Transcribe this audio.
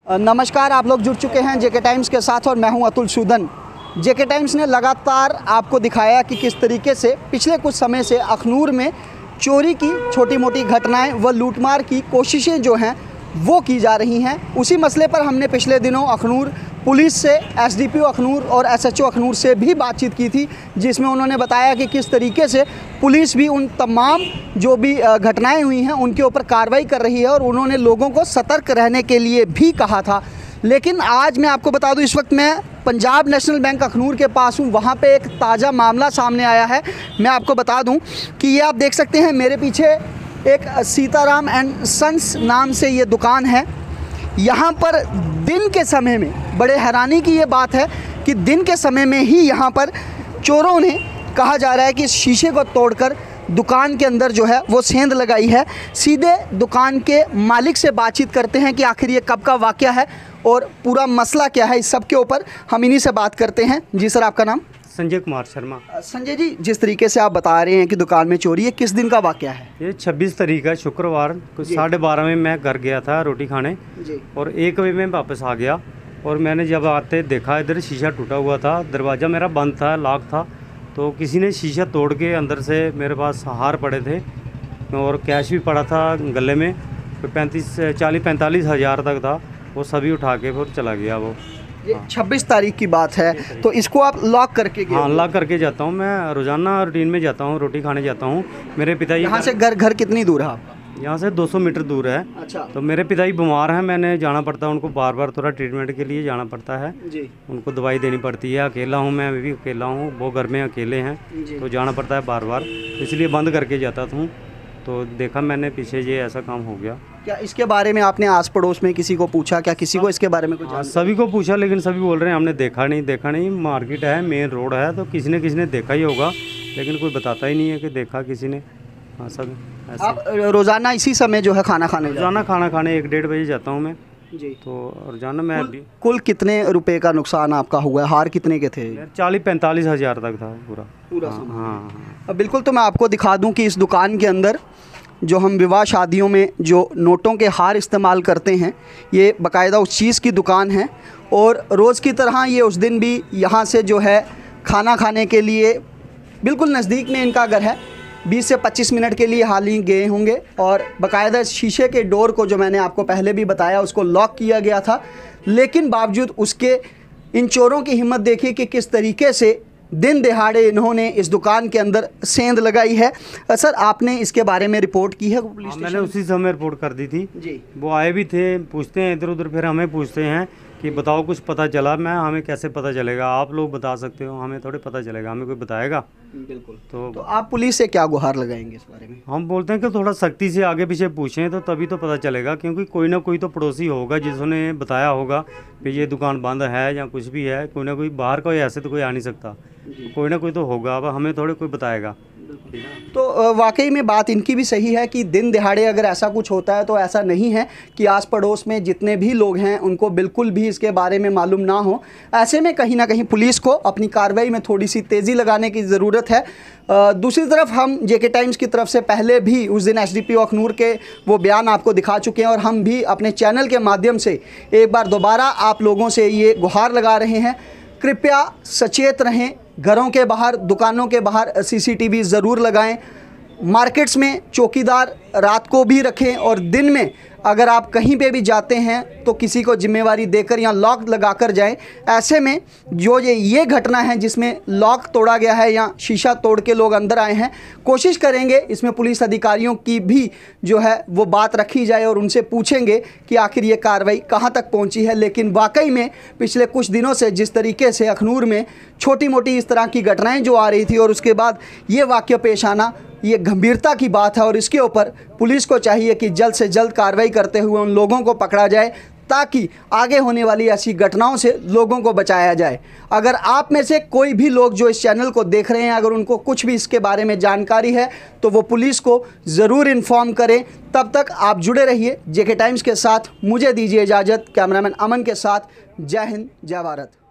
नमस्कार, आप लोग जुड़ चुके हैं जेके टाइम्स के साथ और मैं हूं अतुल सूदन। जेके टाइम्स ने लगातार आपको दिखाया कि किस तरीके से पिछले कुछ समय से अखनूर में चोरी की छोटी मोटी घटनाएं व लूटमार की कोशिशें जो हैं वो की जा रही हैं। उसी मसले पर हमने पिछले दिनों अखनूर पुलिस से, एसडीपीओ अखनूर और एसएचओ अखनूर से भी बातचीत की थी, जिसमें उन्होंने बताया कि किस तरीके से पुलिस भी उन तमाम जो भी घटनाएं हुई हैं उनके ऊपर कार्रवाई कर रही है और उन्होंने लोगों को सतर्क रहने के लिए भी कहा था। लेकिन आज मैं आपको बता दूं, इस वक्त मैं पंजाब नेशनल बैंक अखनूर के पास हूं। वहां पे एक ताज़ा मामला सामने आया है। मैं आपको बता दूं कि ये आप देख सकते हैं मेरे पीछे एक सीताराम एंड सन्स नाम से ये दुकान है। यहाँ पर दिन के समय में बड़े हैरानी की ये बात है कि दिन के समय में ही यहाँ पर चोरों ने, कहा जा रहा है कि इस शीशे को तोड़कर दुकान के अंदर जो है वो सेंध लगाई है। सीधे दुकान के मालिक से बातचीत करते हैं कि आखिर ये कब का वाक़या है और पूरा मसला क्या है। इस सब के ऊपर हम इन्हीं से बात करते हैं। जी सर, आपका नाम? संजय कुमार शर्मा। संजय जी, जिस तरीके से आप बता रहे हैं कि दुकान में चोरी है, किस दिन का वाक़या है? ये 26 तारीख है, शुक्रवार कुछ 12:30 में मैं घर गया था रोटी खाने जी। और 1 बजे में वापस आ गया और मैंने जब आते देखा इधर शीशा टूटा हुआ था, दरवाज़ा मेरा बंद था, लॉक था। तो किसी ने शीशा तोड़ के अंदर से मेरे पास हार पड़े थे और कैश भी पड़ा था गले में, 40-45 हज़ार तक था। वो सभी उठा के फिर चला गया वो। ये 26 तारीख की बात है, तो इसको आप लॉक करके गए? हाँ, लॉक करके जाता हूँ। मैं रोज़ाना रूटीन में जाता हूँ, रोटी खाने जाता हूँ। मेरे पिताजी यहाँ से घर कितनी दूर है आपका? यहाँ से 200 मीटर दूर है। अच्छा। तो मेरे पिताजी बीमार हैं, मैंने जाना पड़ता है उनको, बार बार थोड़ा ट्रीटमेंट के लिए जाना पड़ता है जी। उनको दवाई देनी पड़ती है। अकेला हूँ, मैं भी अकेला हूँ, वो घर में अकेले हैं तो जाना पड़ता है बार बार, इसलिए बंद करके जाता हूँ। तो देखा मैंने पीछे ये ऐसा काम हो गया। क्या इसके बारे में आपने आस पड़ोस में किसी को पूछा? क्या किसी को इसके बारे में कुछ? हाँ, सभी को पूछा, लेकिन सभी बोल रहे हैं हमने देखा नहीं। मार्केट है, मेन रोड है, तो किसी ने देखा ही होगा, लेकिन कोई बताता ही नहीं है कि देखा किसी ने। हाँ, सब ऐसे। आप रोज़ाना इसी समय जो है खाना खाने रोज़ाना खाना खाने 1-1:30 बजे जाता हूँ मैं जी। तो रोज़ाना मैं कुल कितने रुपए का नुकसान आपका हुआ है? हार कितने के थे? 40-45 हज़ार तक था पूरा। हाँ। बिल्कुल, तो मैं आपको दिखा दूं कि इस दुकान के अंदर जो हम विवाह शादियों में जो नोटों के हार इस्तेमाल करते हैं, ये बाकायदा उस चीज़ की दुकान है। और रोज़ की तरह ये उस दिन भी यहाँ से जो है खाना खाने के लिए बिल्कुल नज़दीक में इनका घर है, 20 से 25 मिनट के लिए हाल ही गए होंगे। और बाकायदा शीशे के डोर को, जो मैंने आपको पहले भी बताया, उसको लॉक किया गया था। लेकिन बावजूद उसके इन चोरों की हिम्मत देखिए कि किस तरीके से दिन दिहाड़े इन्होंने इस दुकान के अंदर सेंध लगाई है। सर, आपने इसके बारे में रिपोर्ट की है पुलिस स्टेशन? मैंने उसी समय रिपोर्ट कर दी थी जी। वो आए भी थे, पूछते हैं इधर उधर, फिर हमें पूछते हैं कि बताओ कुछ पता चला? हमें कैसे पता चलेगा? आप लोग बता सकते हो, हमें थोड़े पता चलेगा, हमें कोई बताएगा? बिल्कुल। तो आप पुलिस से क्या गुहार लगाएंगे इस बारे में? हम बोलते हैं कि थोड़ा सख्ती से आगे पीछे पूछें तो तभी तो पता चलेगा, क्योंकि कोई ना कोई तो पड़ोसी होगा जिसने बताया होगा कि ये दुकान बंद है या कुछ भी है। कोई ना कोई बाहर कोई ऐसे तो कोई आ नहीं सकता, कोई ना कोई तो होगा। अब हमें थोड़े कोई बताएगा। तो वाकई में बात इनकी भी सही है कि दिन दिहाड़े अगर ऐसा कुछ होता है तो ऐसा नहीं है कि आस पड़ोस में जितने भी लोग हैं उनको बिल्कुल भी इसके बारे में मालूम ना हो। ऐसे में कहीं ना कहीं पुलिस को अपनी कार्रवाई में थोड़ी सी तेज़ी लगाने की ज़रूरत है। दूसरी तरफ हम जेके टाइम्स की तरफ से पहले भी उस दिन एसडीपीओ अखनूर के वो बयान आपको दिखा चुके हैं और हम भी अपने चैनल के माध्यम से एक बार दोबारा आप लोगों से ये गुहार लगा रहे हैं, कृपया सचेत रहें। घरों के बाहर, दुकानों के बाहर सीसीटीवी ज़रूर लगाएं। मार्केट्स में चौकीदार रात को भी रखें और दिन में अगर आप कहीं पे भी जाते हैं तो किसी को जिम्मेवारी देकर या लॉक लगाकर जाएं। ऐसे में जो ये घटना है जिसमें लॉक तोड़ा गया है या शीशा तोड़ के लोग अंदर आए हैं, कोशिश करेंगे इसमें पुलिस अधिकारियों की भी जो है वो बात रखी जाए और उनसे पूछेंगे कि आखिर ये कार्रवाई कहाँ तक पहुँची है। लेकिन वाकई में पिछले कुछ दिनों से जिस तरीके से अखनूर में छोटी मोटी इस तरह की घटनाएँ जो आ रही थी और उसके बाद ये वाक़या पेश आना, ये गंभीरता की बात है और इसके ऊपर पुलिस को चाहिए कि जल्द से जल्द कार्रवाई करते हुए उन लोगों को पकड़ा जाए ताकि आगे होने वाली ऐसी घटनाओं से लोगों को बचाया जाए। अगर आप में से कोई भी लोग जो इस चैनल को देख रहे हैं, अगर उनको कुछ भी इसके बारे में जानकारी है तो वो पुलिस को ज़रूर इन्फॉर्म करें। तब तक आप जुड़े रहिए जेके टाइम्स के साथ। मुझे दीजिए इजाज़त। कैमरामैन अमन के साथ। जय हिंद, जय भारत।